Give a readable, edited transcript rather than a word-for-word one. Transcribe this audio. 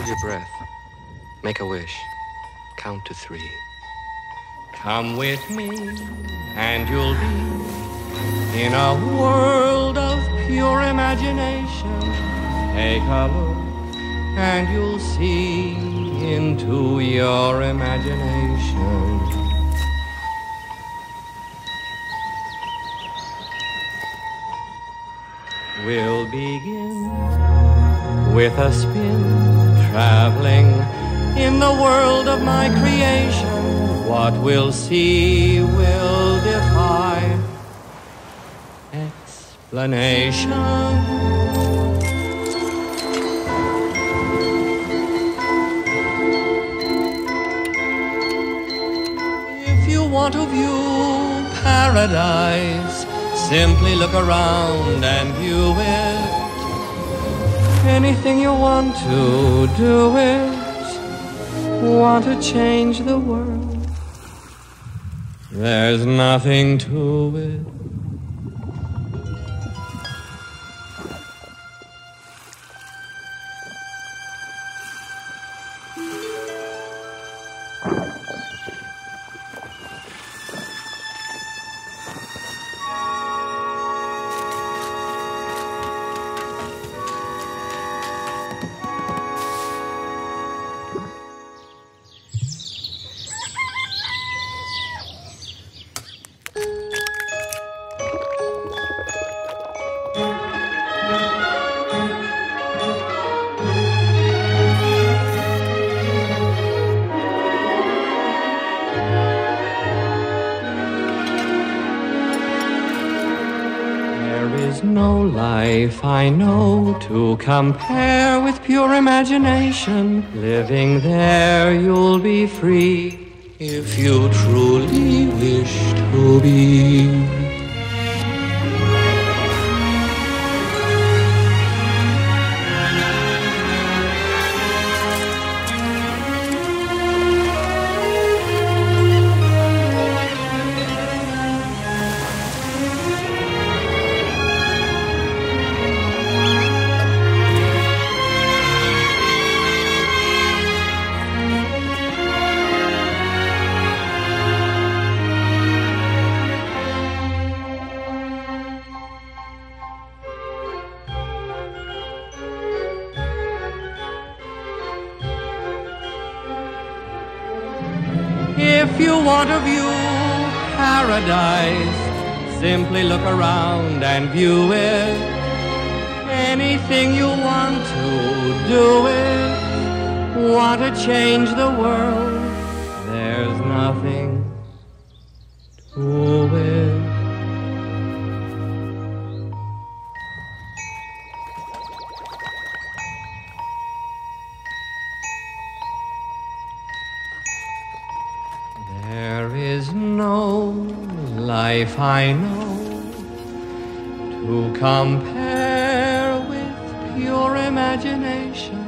Hold your breath. Make a wish. Count to 3. Come with me, and you'll be in a world of pure imagination. Take a look, and you'll see into your imagination. We'll begin with a spin, traveling in the world of my creation. What we'll see will defy explanation. If you want to view paradise, simply look around and view it. Anything you want to do it. Want to change the world. There's nothing to it. No life I know to compare with pure imagination. Living there you'll be free if you truly wish to be. If you want to view paradise, simply look around and view it. Anything you want to do it. Want to change the world. There's nothing to it. There is no life I know to compare with pure imagination.